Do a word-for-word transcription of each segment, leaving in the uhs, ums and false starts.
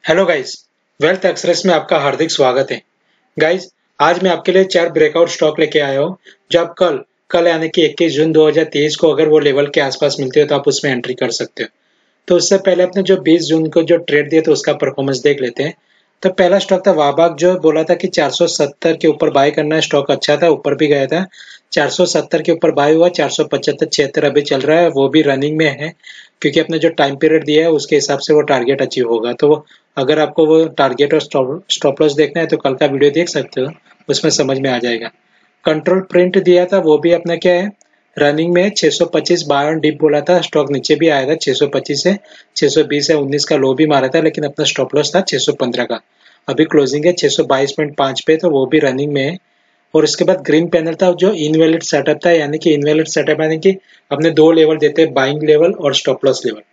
Hello guys, wealth express में आपका हार्दिक स्वागत है। गाइस, आज मैं आपके लिए चार ब्रेकआउट स्टॉक लेके आया हूँ। जब कल कल यानी कि इक्कीस जून दो हज़ार तेईस को अगर वो लेवल के आसपास मिलते हो तो आप उसमें एंट्री कर सकते हो। तो उससे पहले अपने जो बीस जून को जो ट्रेड दिए तो उसका परफॉर्मेंस देख लेते हैं। तो पहला स्टॉक था वाबाक, जो बोला था कि चार सौ सत्तर के ऊपर बाय करना है। स्टॉक अच्छा था, ऊपर भी गया था। चार सौ सत्तर के ऊपर बाय हुआ, चार सौ पचहत्तर छिहत्तर अभी चल रहा है, वो भी रनिंग में है क्योंकि अपने जो टाइम पीरियड दिया है उसके हिसाब से वो टारगेट अचीव होगा। तो वो अगर आपको वो टारगेट और स्टॉप लॉस देखना है तो कल का वीडियो देख सकते हो, उसमें समझ में आ जाएगा। कंट्रोल प्रिंट दिया था, वो भी अपना क्या है, रनिंग में छह सौ पच्चीस बाय ऑन डिप बोला था। स्टॉक नीचे भी आया था छह सौ पच्चीस से छह सौ बीस है, उन्नीस का लो भी मारा था, लेकिन अपना स्टॉप लॉस था छह सौ पंद्रह का। अभी क्लोजिंग है छह सौ बाईस पॉइंट पाँच पे, तो वो भी रनिंग में है। और उसके बाद ग्रीन पैनल था जो इनवैलिड सेटअप था, यानी कि इनवैलिड सेटअप यानी कि अपने दो लेवल देते हैं, बाइंग लेवल और स्टॉप लॉस लेवल।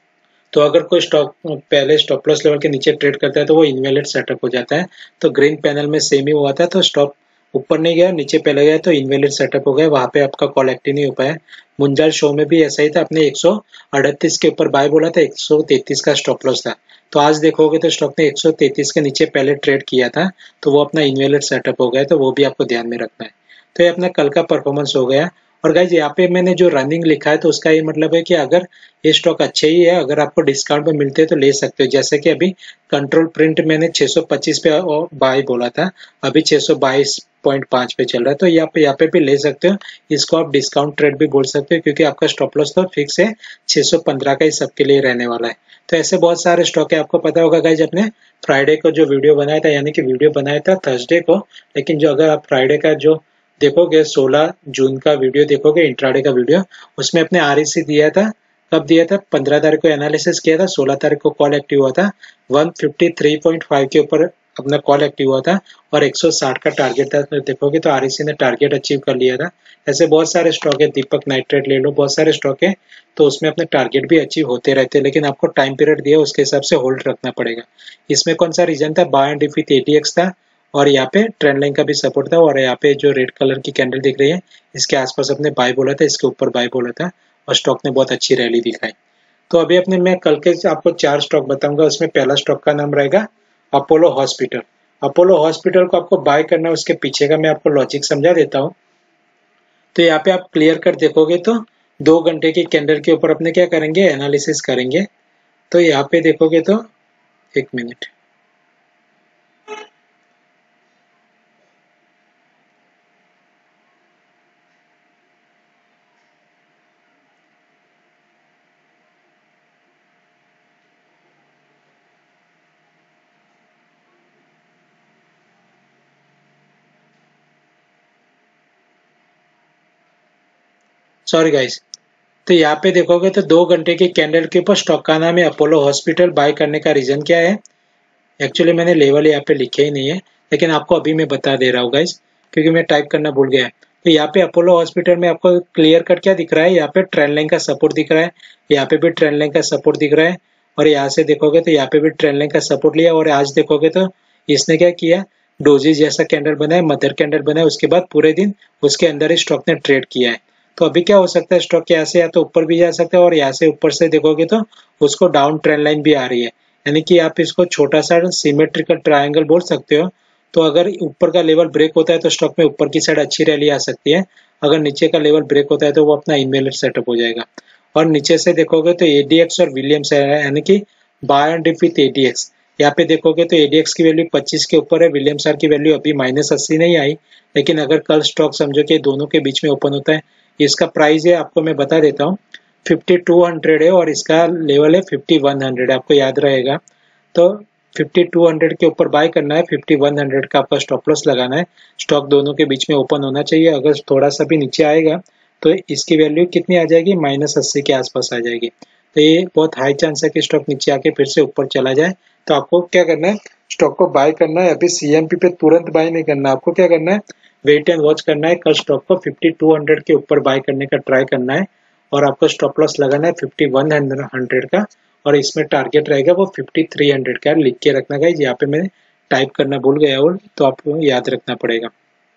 तो अगर कोई स्टॉक पहले स्टॉप लॉस लेवल के नीचे ट्रेड करता है तो वो इनवैलिड सेटअप हो जाता है। तो ग्रीन पैनल में सेम ही हुआ था, तो स्टॉप ऊपर नहीं गया, नीचे पहले गया तो इनवैलिड सेटअप हो गया, वहां पे आपका कॉल एक्टिव नहीं हो पाया। मुंजाल शो में भी ऐसा ही था, अपने एक सौ अड़तीस के ऊपर बाय बोला था, एक सौ तैंतीस का स्टॉप लॉस था। तो आज देखोगे तो स्टॉक ने एक सौ तैंतीस के नीचे पहले ट्रेड किया था, तो वो अपना इनवैलिड सेटअप हो गया, तो वो भी आपको ध्यान में रखना है। तो ये अपना कल का परफॉर्मेंस हो गया। और गाइज यहाँ पे मैंने जो रनिंग लिखा है तो उसका ये मतलब है कि अगर ये स्टॉक अच्छे ही है, अगर आपको डिस्काउंट पे मिलते हैं तो ले सकते हो। जैसे कि अभी कंट्रोल प्रिंट मैंने छह सौ पच्चीस पे बाय बोला था, अभी छह सौ बाईस पॉइंट पाँच पे चल रहा है, तो यहाँ पे यहाँ पे भी ले सकते हो। इसको आप डिस्काउंट ट्रेड भी बोल सकते हो क्योंकि आपका स्टॉप लॉस तो फिक्स है, छह सौ पंद्रह का ही सबके लिए रहने वाला है। तो ऐसे बहुत सारे स्टॉक है, आपको पता होगा गाइज। अपने फ्राइडे को जो वीडियो बनाया था, यानी कि वीडियो बनाया था थर्सडे को, लेकिन जो अगर आप फ्राइडे का जो देखोगे, सोलह जून का वीडियो देखोगे, इंट्राडे का वीडियो, उसमें अपने आरईसी दिया था। कब दिया था? पंद्रह तारीख को एनालिसिस किया था, सोलह तारीख को कॉल एक्टिव हुआ था, एक सौ तिरेपन पॉइंट पाँच के ऊपर अपना कॉल एक्टिव हुआ था और एक सौ साठ का टारगेट था। तो देखोगे तो आरईसी ने टारगेट अचीव कर लिया था। ऐसे बहुत सारे स्टॉक है, दीपक नाइट्रेट ले लो, बहुत सारे स्टॉक है, तो उसमें अपने टारगेट भी अचीव होते रहते हैं, लेकिन आपको टाइम पीरियड दिया उसके हिसाब से होल्ड रखना पड़ेगा। इसमें कौन सा रीजन था? Buy and dip with ADX था, और यहाँ पे ट्रेंड लाइन का भी सपोर्ट था, और यहाँ पे जो रेड कलर की कैंडल दिख रही है इसके आसपास अपने बाय बोला था, इसके ऊपर बाय बोला था, और स्टॉक ने बहुत अच्छी रैली दिखाई। तो अभी अपने मैं कल के आपको चार स्टॉक बताऊंगा, उसमें पहला स्टॉक का नाम रहेगा अपोलो हॉस्पिटल। अपोलो हॉस्पिटल को आपको बाय करना है, उसके पीछे का मैं आपको लॉजिक समझा देता हूँ। तो यहाँ पे आप क्लियर कर देखोगे तो दो घंटे की कैंडल के ऊपर अपने क्या करेंगे, एनालिसिस करेंगे। तो यहाँ पे देखोगे तो एक मिनट, सॉरी गाइस। तो यहाँ पे देखोगे तो दो घंटे की कैंडल के ऊपर स्टॉक का नाम है अपोलो हॉस्पिटल। बाय करने का रीजन क्या है? एक्चुअली मैंने लेवल यहाँ पे लिखे ही नहीं है, लेकिन आपको अभी मैं बता दे रहा हूँ गाइस, क्योंकि मैं टाइप करना भूल गया। तो यहाँ पे अपोलो हॉस्पिटल में आपको क्लियर कट क्या दिख रहा है, यहाँ पे ट्रेंड लाइन का सपोर्ट दिख रहा है, यहाँ पे भी ट्रेंड लाइन का सपोर्ट दिख रहा है, और यहाँ से देखोगे तो यहाँ पे भी ट्रेंड लाइन का सपोर्ट लिया। और आज देखोगे तो इसने क्या किया, डोजी जैसा कैंडल बनाया, मदर कैंडल बनाया, उसके बाद पूरे दिन उसके अंदर ही स्टॉक ने ट्रेड किया है। तो अभी क्या हो सकता है, स्टॉक यहाँ से या तो ऊपर भी जा सकता है, और यहाँ से ऊपर से देखोगे तो उसको डाउन ट्रेंड लाइन भी आ रही है, यानी कि आप इसको छोटा सा सिमेट्रिकल ट्रायंगल बोल सकते हो। तो अगर ऊपर का लेवल ब्रेक होता है तो स्टॉक में ऊपर की साइड अच्छी रैली आ सकती है, अगर नीचे का लेवल ब्रेक होता है तो वो अपना इनवैलिड सेटअप हो जाएगा। और नीचे से देखोगे तो एडीएक्स और विलियम्स है, यानी कि buy and dip with ADX. यहाँ पे देखोगे तो एडीएक्स की वैल्यू पच्चीस के ऊपर है, विलियम्स आर की वैल्यू अभी माइनस अस्सी नहीं आई, लेकिन अगर कल स्टॉक समझो कि दोनों के बीच में ओपन होता है, इसका प्राइस है आपको मैं बता देता हूँ, फिफ्टी टू हंड्रेड है, और इसका लेवल है फिफ्टी वन हंड्रेड, आपको याद रहेगा। तो फिफ्टी टू हंड्रेड के ऊपर बाय करना है, फिफ्टी वन हंड्रेड का आपका स्टॉप लॉस लगाना है। स्टॉक दोनों के बीच में ओपन होना चाहिए, अगर थोड़ा सा भी नीचे आएगा तो इसकी वैल्यू कितनी आ जाएगी, माइनस अस्सी के आसपास आ जाएगी। तो ये बहुत हाई चांस है कि स्टॉक नीचे आके फिर से ऊपर चला जाए। तो आपको क्या करना है, स्टॉक को बाय करना है, अभी सीएमपी पे तुरंत बाय नहीं करना, आपको क्या करना है, वेट एंड वॉच करना है। कल स्टॉक को फिफ्टी टू हंड्रेड के ऊपर बाय करने का ट्राई करना है, और आपको स्टॉप लॉस लगाना है फिफ्टी वन हंड्रेड का, और इसमें टारगेट रहेगा वो फिफ्टी थ्री हंड्रेड का। लिख के रखना गाइज, यहाँ पे मैंने टाइप करना भूल गया और तो आपको याद रखना पड़ेगा।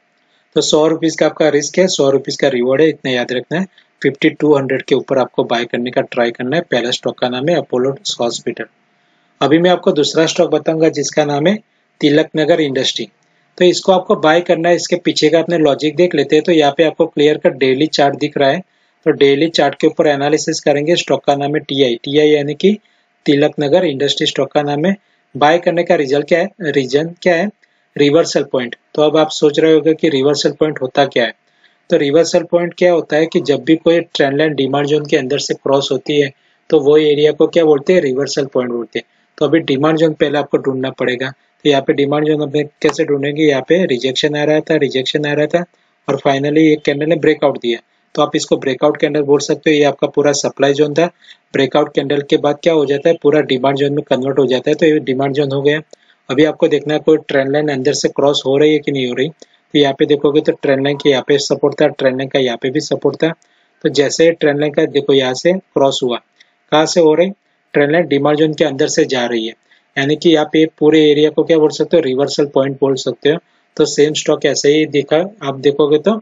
तो सौ रुपीज का आपका रिस्क है, सौ रुपीज का रिवॉर्ड है, इतना याद रखना है। फिफ्टी टू हंड्रेड के ऊपर आपको बाय करने का ट्राई करना है। पहला स्टॉक का नाम है अपोलो हॉस्पिटल। अभी मैं आपको दूसरा स्टॉक बताऊंगा जिसका नाम है तिलक नगर इंडस्ट्री। तो इसको आपको बाय करना है, इसके पीछे का अपने लॉजिक देख लेते हैं। तो यहाँ पे आपको क्लियर का डेली चार्ट दिख रहा है, तो डेली चार्ट के ऊपर एनालिसिस करेंगे। स्टॉक का नाम है टीआई, टीआई यानी कि तिलक नगर इंडस्ट्री स्टॉक का नाम है। बाय करने का रिजल्ट क्या है, रीजन क्या है, रिवर्सल पॉइंट। तो अब आप सोच रहे होंगे कि रिवर्सल पॉइंट होता क्या है। तो रिवर्सल पॉइंट क्या होता है कि जब भी कोई ट्रेंड लाइन डिमांड जोन के अंदर से क्रॉस होती है तो वो एरिया को क्या बोलते हैं, रिवर्सल पॉइंट बोलते हैं। तो अभी डिमांड जोन पहले आपको ढूंढना पड़ेगा। तो यहाँ पे डिमांड जोन अपने कैसे ढूंढेंगे, यहाँ पे रिजेक्शन आ रहा था, रिजेक्शन आ रहा था और फाइनली एक कैंडल ने ब्रेकआउट दिया। तो आप इसको ब्रेकआउट कैंडल बोल सकते हो। ये आपका पूरा सप्लाई जोन था। ब्रेकआउट कैंडल के बाद क्या हो जाता है, पूरा डिमांड जोन में कन्वर्ट हो जाता है। तो ये डिमांड जोन हो गया। अभी आपको देखना है कोई ट्रेंड लाइन अंदर से क्रॉस हो रही है कि नहीं हो रही। तो यहाँ पे देखोगे तो ट्रेंड लाइन के यहाँ पे सपोर्ट था, ट्रेंड लाइन का यहाँ पे भी सपोर्ट था। तो जैसे ट्रेंड लाइन का देखो यहाँ से क्रॉस हुआ, कहाँ से हो रही, ट्रेंड लाइन डिमांड जोन के अंदर से जा रही है, यानी कि यहाँ पे पूरे एरिया को क्या बोल सकते हो, रिवर्सल पॉइंट बोल सकते हो। तो सेम स्टॉक ऐसे ही दिखा, आप देखोगे तो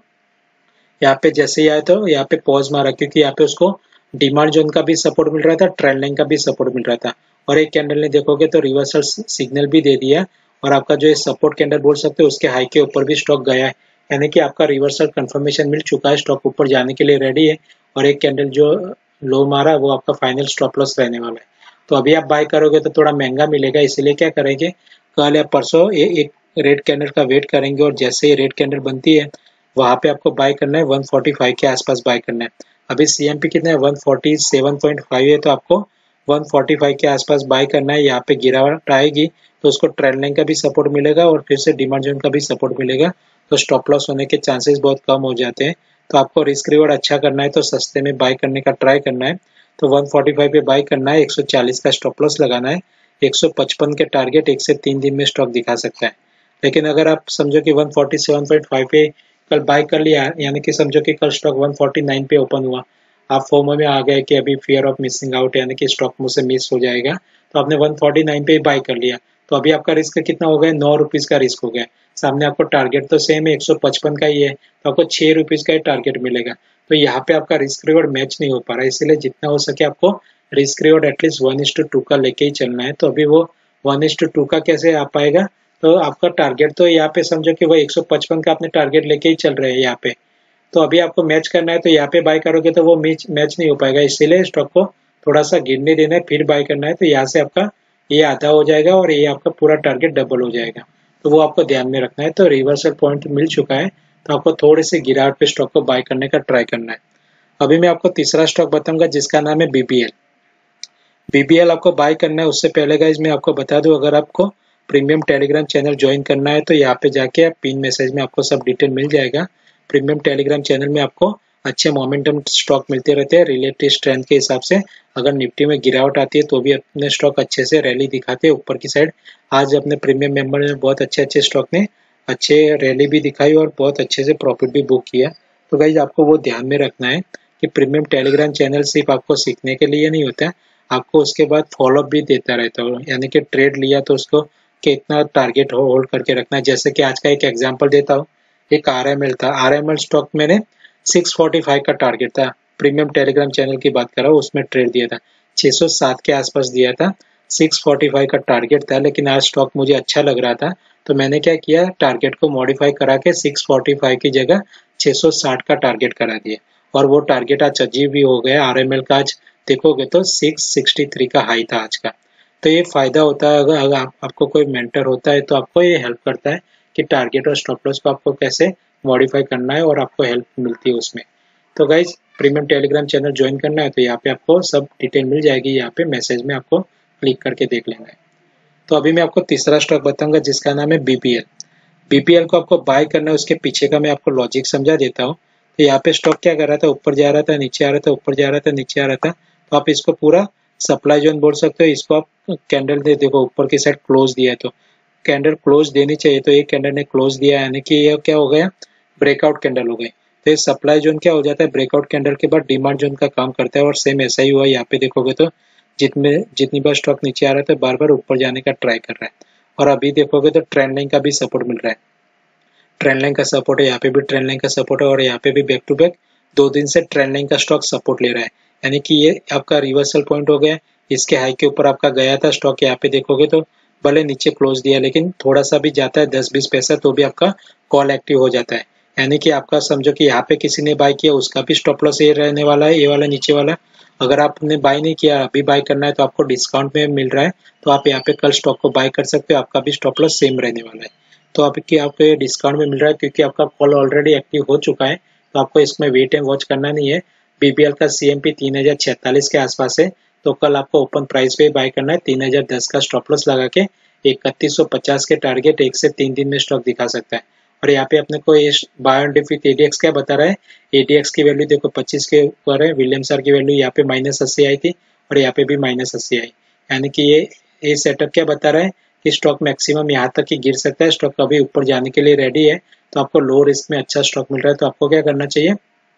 यहाँ पे जैसे ही आया तो यहाँ पे पॉज मारा, क्योंकि यहाँ पे उसको डिमांड जोन का भी सपोर्ट मिल रहा था, ट्रेंड लाइन का भी सपोर्ट मिल रहा था। और एक कैंडल ने देखोगे तो रिवर्सल सिग्नल भी दे दिया और आपका जो सपोर्ट कैंडल बोल सकते हो उसके हाई के ऊपर भी स्टॉक गया है, यानी कि आपका रिवर्सल कंफर्मेशन मिल चुका है, स्टॉक ऊपर जाने के लिए रेडी है। और एक कैंडल जो लो मारा वो आपका फाइनल स्टॉप लॉस रहने वाला है। तो अभी आप बाय करोगे तो थोड़ा महंगा मिलेगा, इसीलिए क्या करेंगे, कल या परसों एक रेड कैंडल का वेट करेंगे और जैसे ही रेड कैंडल बनती है वहां पे आपको बाय करना है, वन फोर्टी फाइव के आसपास बाय करना है। अभी सीएमपी कितना है, one forty seven point five है, तो आपको वन फोर्टी फाइव के आसपास बाय करना है। यहाँ पे गिरावट आएगी तो उसको ट्रेंड लाइन का भी सपोर्ट मिलेगा और फिर से डिमांड जोन का भी सपोर्ट मिलेगा, तो स्टॉप लॉस होने के चांसेस बहुत कम हो जाते हैं। तो आपको रिस्क रिवॉर्ड अच्छा करना है तो सस्ते में बाय करने का ट्राई करना है। तो वन फोर्टी फाइव पे बाय करना है, एक सौ चालीस का स्टॉप लॉस लगाना है, एक सौ पचपन के टारगेट एक से तीन दिन में स्टॉक दिखा सकता है। लेकिन अगर आप समझो कि one forty seven point five पे कल बाय कर लिया, यानी कि समझो कि कल स्टॉक वन फोर्टी नाइन पे ओपन हुआ, आप फोमो में आ गए कि अभी फियर ऑफ मिसिंग आउट, यानी कि स्टॉक मुझसे मिस हो जाएगा, तो आपने वन फोर्टी नाइन पे ही बाय कर लिया, तो अभी आपका रिस्क कितना हो गया, नौ रुपीज का रिस्क हो गया। सामने आपको टारगेट तो सेम है, एक सौ पचपन का ही है, तो आपको छह रुपीज का ही टारगेट मिलेगा। तो यहाँ पे आपका रिस्क रिवॉर्ड मैच नहीं हो पा रहा है, इसलिए जितना हो सके आपको risk reward at least one is to two का लेके ही चलना है। तो अभी वो वन इज टू टू का कैसे आ पाएगा, तो आपका टारगेट तो यहाँ पे समझो कि वो एक सौ पचपन का अपने टारगेट लेके ही चल रहे हैं यहाँ पे, तो अभी आपको मैच करना है। तो यहाँ पे बाय करोगे तो वो मैच मैच नहीं हो पाएगा, इसीलिए स्टॉक को थोड़ा सा गिरने देना है फिर बाय करना है। तो यहाँ से आपका ये आधा हो जाएगा और ये आपका पूरा टारगेट डबल हो जाएगा, तो वो आपको ध्यान में रखना है। तो रिवर्सल पॉइंट मिल चुका है, तो आपको थोड़े से गिरावट पे स्टॉक को बाय करने का ट्राई करना है। अभी मैं आपको तीसरा स्टॉक बताऊंगा जिसका नाम है बीबीएल। बीबीएल आपको बाय करना है, उससे पहले गाइज मैं आपको बता दूं, अगर आपको प्रीमियम टेलीग्राम चैनल ज्वाइन करना है तो यहाँ पे जाके आप पिन मैसेज में आपको सब डिटेल मिल जाएगा। प्रीमियम टेलीग्राम चैनल में आपको अच्छे मोमेंटम स्टॉक मिलते रहते हैं रिलेटिव स्ट्रेंथ के हिसाब से। अगर निफ्टी में गिरावट आती है तो भी अपने स्टॉक अच्छे से रैली दिखाते हैं ऊपर की साइड। आज अपने प्रीमियम मेंबर में बहुत अच्छे अच्छे स्टॉक ने अच्छे रैली भी दिखाई और बहुत अच्छे से प्रॉफिट भी बुक किया। तो गाइज आपको वो ध्यान में रखना है कि प्रीमियम टेलीग्राम चैनल सिर्फ आपको सीखने के लिए नहीं होता है, आपको उसके बाद फॉलोअप भी देता रहता है, यानी कि ट्रेड लिया तो उसको कितना टारगेट हो होल्ड करके रखना है। जैसे कि आज का एक एग्जांपल देता हूँ, एक आरएमएल था, आरएमएल स्टॉक मैंने सिक्स फोर्टी फाइव का टारगेट था, प्रीमियम टेलीग्राम चैनल की बात कर रहा हूँ, उसमें ट्रेड दिया था, छह सौ सात के आसपास दिया था, सिक्स फोर्टी फाइव का टारगेट था। लेकिन आज स्टॉक मुझे अच्छा लग रहा था तो मैंने क्या किया, टारगेट को मॉडिफाई करा के सिक्स फोर्टी फाइव की जगह छह सौ साठ का टारगेट करा दिया और वो टारगेट आज अचीव भी हो गया। आरएमएल का आज देखोगे तो सिक्स सिक्सटी थ्री का हाई था आज का। तो ये फायदा होता है, अगर अगर आप, आपको कोई मेंटर होता है तो आपको ये हेल्प करता है कि टारगेट और स्टॉप लॉस को आपको कैसे मॉडिफाई करना है और आपको हेल्प मिलती है उसमें। तो guys premium Telegram channel join करना है तो यहाँ पे आपको सब डिटेल मिल जाएगी, यहाँ पे मैसेज में आपको क्लिक करके देख लेना है। तो अभी मैं आपको तीसरा स्टॉक बताऊंगा जिसका नाम है बीपीएल। बीपीएल को आपको बाय करना है, उसके पीछे का मैं आपको लॉजिक समझा देता हूँ। तो यहाँ पे स्टॉक क्या कर रहा था, ऊपर जा रहा था, नीचे आ रहा था, ऊपर जा रहा था, नीचे आ रहा था। तो आप इसको पूरा सप्लाई जोन बोल सकते हो। इसको आप कैंडल दे देखो, ऊपर की साइड क्लोज दिया है तो कैंडल क्लोज देनी चाहिए, तो एक कैंडल ने क्लोज दिया यानी कि ये क्या हो गया, ब्रेकआउट कैंडल हो गई। तो ये सप्लाई जोन क्या हो जाता है, ब्रेकआउट कैंडल के बाद डिमांड जोन का काम करता है और सेम ऐसा ही हुआ। यहाँ पे देखोगे तो जितने जितनी बार स्टॉक नीचे आ रहा था बार बार ऊपर जाने का ट्राई कर रहा है। और अभी देखोगे तो ट्रेंड लाइन का भी सपोर्ट मिल रहा है, ट्रेंड लाइन का सपोर्ट है, यहाँ पे भी ट्रेंड लाइन का सपोर्ट है और यहाँ पे भी बैक टू बैक दो दिन से ट्रेंड लाइन का स्टॉक सपोर्ट ले रहा है, यानी कि ये आपका रिवर्सल पॉइंट हो गया। इसके हाई के ऊपर आपका गया था स्टॉक, यहाँ पे देखोगे तो भले नीचे क्लोज दिया लेकिन थोड़ा सा भी जाता है दस बीस पैसा तो भी आपका कॉल एक्टिव हो जाता है। यानी कि आपका समझो कि यहाँ पे किसी ने बाय किया, उसका भी स्टॉप लॉस ये रहने वाला है, ये वाला नीचे वाला। अगर आपने बाय नहीं किया, अभी बाय करना है तो आपको डिस्काउंट में मिल रहा है, तो आप यहाँ पे कल स्टॉक को बाय कर सकते हो, आपका भी स्टॉप लॉस सेम रहने वाला है। तो आपकी आपको ये डिस्काउंट में मिल रहा है क्योंकि आपका कॉल ऑलरेडी एक्टिव हो चुका है, तो आपको इसमें वेट एंड वॉच करना नहीं है। बीबीएल का सीएमपी तीन हजार छियालीस के आसपास है, तो कल आपको ओपन प्राइस पे बाय करना है। तीन हजार दस का स्टॉप लॉस लगा के इकतीस सौ पचास के टारगेट एक से तीन दिन में स्टॉक दिखा सकता है। और यहाँ पे अपने को ये buy on dip with ADX क्या बता रहा है, एडीएक्स की वैल्यू देखो पच्चीस के ऊपर है, विलियम्स आर की वैल्यू यहाँ पे माइनस अस्सी आई थी और यहाँ पे भी माइनस अस्सी आई। यानी कि ये ये सेटअप क्या बता रहा है कि स्टॉक मैक्सिमम यहाँ तक ही गिर सकता है, स्टॉक अभी ऊपर जाने के लिए रेडी है। तो आपको लो रिस्क में अच्छा स्टॉक मिल रहा है, तो आपको क्या करना चाहिए,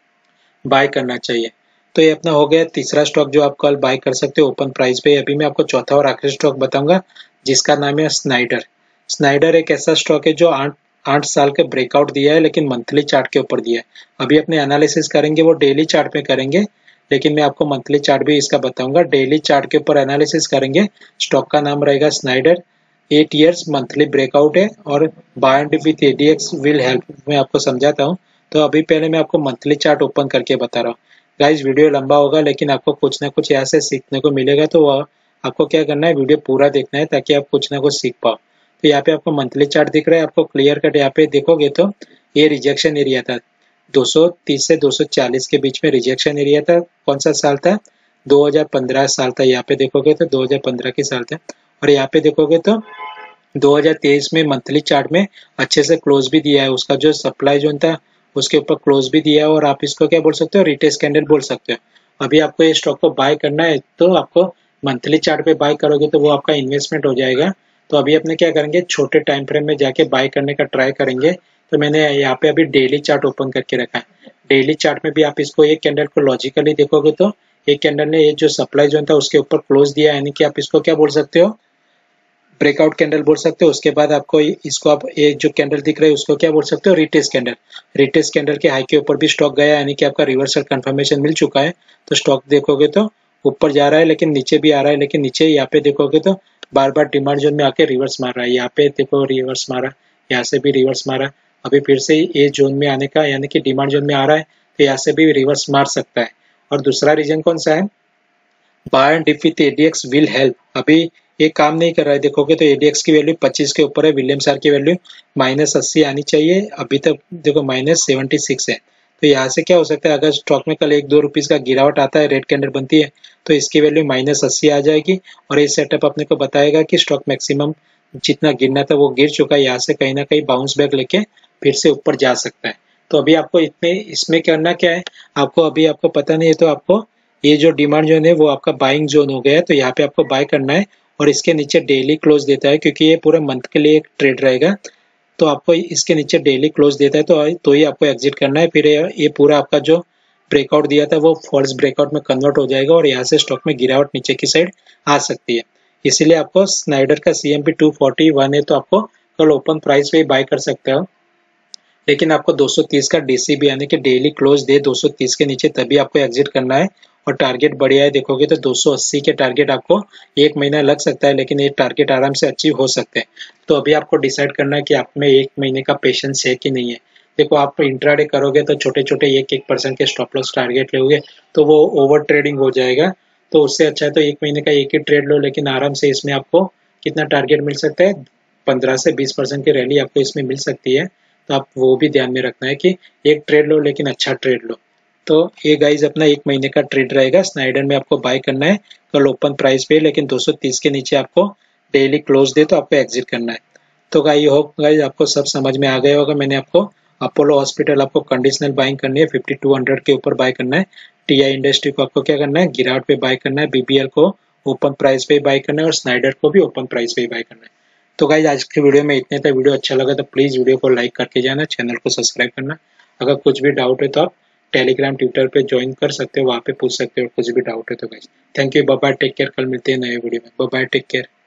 बाय करना चाहिए। तो ये अपना हो गया तीसरा स्टॉक जो आप कल बाय कर सकते हो ओपन प्राइस पे। अभी मैं आपको चौथा और आखिरी स्टॉक बताऊंगा जिसका नाम है स्नाइडर। स्नाइडर एक ऐसा स्टॉक है जो आठ आठ साल के ब्रेकआउट दिया है लेकिन मंथली चार्ट के ऊपर दिया है। अभी अपने एनालिसिस करेंगे वो डेली चार्ट पे करेंगे, लेकिन मैं आपको मंथली चार्ट भी इसका बताऊंगा। डेली चार्ट के ऊपर एनालिसिस करेंगे। स्टॉक का नाम रहेगा Schneider. Eight years monthly breakout है और buy and with ADX will help, मैं आपको समझाता हूँ। तो अभी पहले मैं आपको मंथली चार्ट ओपन करके बता रहा हूँ। गाइस वीडियो लंबा होगा लेकिन आपको कुछ ना कुछ यहाँ से सीखने को मिलेगा, तो आपको क्या करना है, वीडियो पूरा देखना है ताकि आप कुछ ना कुछ सीख पाओ। तो यहाँ पे आपको मंथली चार्ट दिख रहा है, आपको क्लियर कट यहाँ पे देखोगे तो ये रिजेक्शन एरिया था दो सौ तीस से दो सौ चालीस के बीच में रिजेक्शन एरिया था। कौन सा साल था, दो हज़ार पंद्रह साल था। यहाँ पे देखोगे तो दो हज़ार पंद्रह की साल था। और यहाँ पे देखोगे तो दो हज़ार तेईस में मंथली चार्ट में अच्छे से क्लोज भी दिया है, उसका जो सप्लाई जोन था उसके ऊपर क्लोज भी दिया है, और आप इसको क्या बोल सकते हो, रिटेस्ट कैंडल बोल सकते हो। अभी आपको ये स्टॉक को बाय करना है तो आपको मंथली चार्ट पे बाय करोगे तो वो आपका इन्वेस्टमेंट हो जाएगा। तो अभी अपने क्या करेंगे, छोटे टाइम फ्रेम में जाके बाय करने का ट्राई करेंगे। तो मैंने यहाँ पे अभी डेली चार्ट ओपन करके रखा है। डेली चार्ट में भी आप इसको एक कैंडल को लॉजिकली देखोगे तो एक कैंडल ने ये जो सप्लाई जोन था उसके ऊपर क्लोज दिया, यानी कि आप इसको क्या बोल सकते हो, ब्रेकआउट कैंडल बोल सकते हो। उसके बाद आपको इसको आप ये जो कैंडल दिख रहा है उसको क्या बोल सकते हो, रिटेस्ट कैंडल। रिटेस्ट कैंडल के हाई के ऊपर भी स्टॉक गया, यानी कि आपका रिवर्सल कंफर्मेशन मिल चुका है। तो स्टॉक देखोगे तो ऊपर जा रहा है लेकिन नीचे भी आ रहा है, लेकिन नीचे यहाँ पे देखोगे तो बार बार डिमांड जोन में आके रिवर्स मार रहा है। यहाँ पे देखो रिवर्स मारा, यहाँ से भी रिवर्स मारा, अभी फिर से ये जोन में आने का, यानी कि डिमांड जोन में आ रहा है तो यहाँ से भी रिवर्स मार सकता है। और दूसरा रीजन कौन सा है, buy and dip with ADX will help. अभी ये काम नहीं कर रहा है, देखोगे तो एडीएक्स की वैल्यू पच्चीस के ऊपर है, विलियम्स आर की वैल्यू माइनस अस्सी आनी चाहिए, अभी तक देखो माइनस सेवेंटी सिक्स है। तो यहाँ से क्या हो सकता है, अगर स्टॉक में कल एक दो रुपीज का गिरावट आता है, रेड कैंडल बनती है, तो इसकी वैल्यू माइनस अस्सी आ जाएगी और ये सेटअप अपने को बताएगा कि स्टॉक मैक्सिमम जितना गिरना था वो गिर चुका है, यहाँ से कहीं ना कहीं बाउंस बैक लेके फिर से ऊपर जा सकता है। तो अभी आपको इतने इसमें करना क्या है, आपको अभी आपको पता नहीं है तो आपको ये जो डिमांड जोन है वो आपका बाइंग जोन हो गया है, तो यहाँ पे आपको बाय करना है। और इसके नीचे डेली क्लोज देता है क्योंकि ये पूरे मंथ के लिए एक ट्रेड रहेगा, तो आपको इसके नीचे डेली क्लोज देता है तो तो ही आपको एग्जिट करना है। फिर ये पूरा आपका जो ब्रेकआउट दिया था वो फॉल्स ब्रेकआउट में कन्वर्ट हो जाएगा और यहाँ से स्टॉक में गिरावट नीचे की साइड आ सकती है। इसीलिए आपको स्नाइडर का सीएमपी टू फोर्टी वन है तो आपको कल ओपन प्राइस पे बाय कर सकते हो, लेकिन आपको दो सौ तीस का डीसीबी यानी कि डेली क्लोज दे दो सौ तीस के नीचे तभी आपको एग्जिट करना है। और टारगेट बढ़िया है, देखोगे तो दो सौ अस्सी के टारगेट आपको एक महीना लग सकता है, लेकिन ये टारगेट आराम से अचीव हो सकते हैं। तो अभी आपको डिसाइड करना है कि आप में एक महीने का पेशेंस है कि नहीं है। देखो आप इंट्राडे करोगे तो छोटे छोटे एक एक परसेंट के स्टॉप लॉस टारगेट लोगे तो वो ओवर ट्रेडिंग हो जाएगा, तो उससे अच्छा है तो एक महीने का एक ही ट्रेड लो, लेकिन आराम से इसमें आपको कितना टारगेट मिल सकता है, पंद्रह से बीस परसेंट की रैली आपको इसमें मिल सकती है। तो आप वो भी ध्यान में रखना है कि एक ट्रेड लो लेकिन अच्छा ट्रेड लो। तो ये गाइज अपना एक महीने का ट्रेड रहेगा। स्नाइडर में आपको बाय करना है कल ओपन प्राइस पे, लेकिन दो सौ तीस के नीचे आपको डेली क्लोज दे तो आपको एग्जिट करना है। तो गाइस होप गाइज आपको सब समझ में आ गया होगा। मैंने आपको अपोलो हॉस्पिटल आपको कंडीशनल बाइंग करनी है, फिफ्टी टू हंड्रेड के ऊपर बाय करना है। टीआई इंडस्ट्री को आपको क्या करना है, गिरावट पे बाय करना है। बीबीएल को ओपन प्राइस पे बाय करना है और स्नाइडर को भी ओपन प्राइस पे बाय करना है। तो गाइज आज की वीडियो में इतने था। वीडियो अच्छा लगा तो प्लीज वीडियो को लाइक करके जाना, चैनल को सब्सक्राइब करना। अगर कुछ भी डाउट है तो आप टेलीग्राम ट्विटर पे ज्वाइन कर सकते हो, वहाँ पे पूछ सकते हो कुछ भी डाउट है तो guys. Thank you, bye bye, take care. कल मिलते हैं नए वीडियो में। Bye bye, take care.